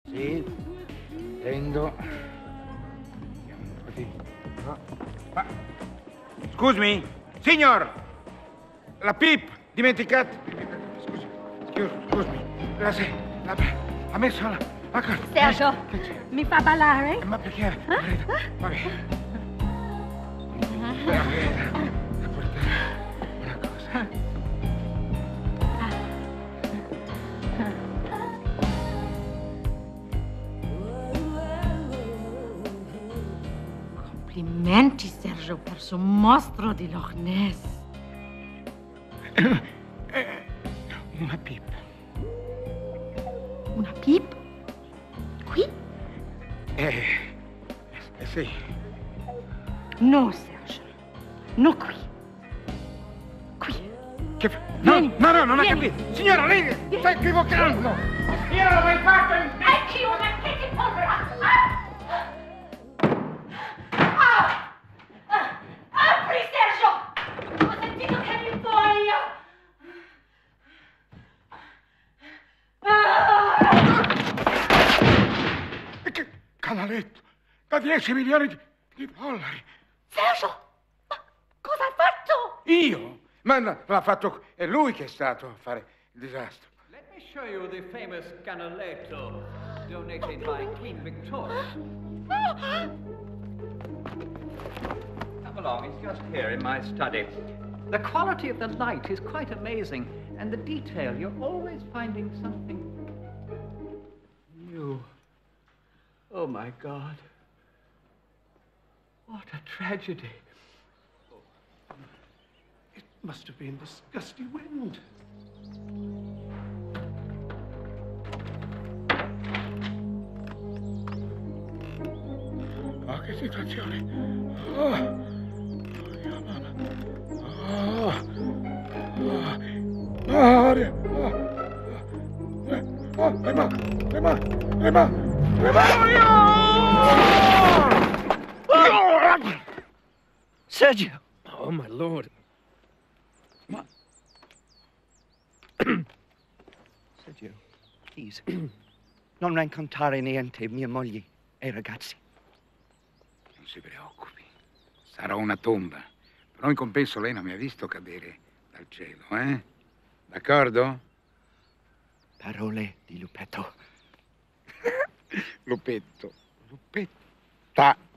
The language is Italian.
Sì, prendo. Così. No. Ma... Scusami, signor! La pip, dimenticate. Scusami. Ha messo la cosa. Sergio, mi fa ballare? Ma perché? Vabbè. Da portare una cosa. Complimenti, Sergio, per suo mostro di Loch Ness. Una pip. Una pip? Qui? Sì. No, Sergio. No qui. Qui. Che fa? No, non ha capito. Signora, lei sta equivocando. Io l'ho mai fatto in... Ecci una che ti porrà. Apri, Sergio! Ho sentito che eri fuori. Che canaletto! Da 10 milioni di dollari! Sergio! Ma cosa hai fatto? Io? Ma l'ha fatto... È lui che è stato a fare il disastro. Let me show you the famous canaletto donated by Queen Victoria. Come along, it's just here in my study. The quality of the light is quite amazing, and the detail, you're always finding something new. Oh, my God. What a tragedy. It must have been this gusty wind. Oh, che situazione! Oh, mia mamma! Aria! Sergio! Oh, my lord. What? Sergio, please. Non raccontare niente, mia moglie e i ragazzi. Non si preoccupi. Sarà una tomba. Però in compenso lei non mi ha visto cadere dal cielo, eh? D'accordo? Parole di Lupetto. Lupetto. Lupetta.